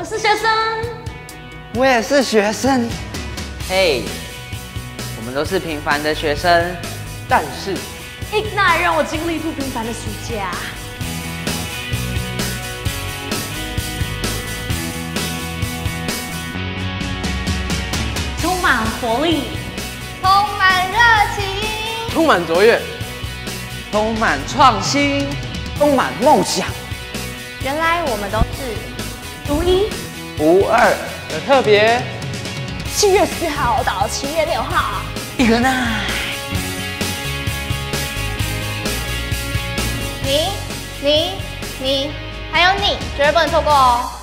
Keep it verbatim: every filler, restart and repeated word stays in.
我是学生， 我也是学生。 嘿，我们都是平凡的学生，但是 Ignite 让我经历不平凡的暑假。充满活力， 充满热情， 充满卓越， 充满创新， 充满梦想。 原来我们都是独一无二的特别。 七月四号到七月六号 Ignite。 你、你、你，还有你，绝对不能错过哦！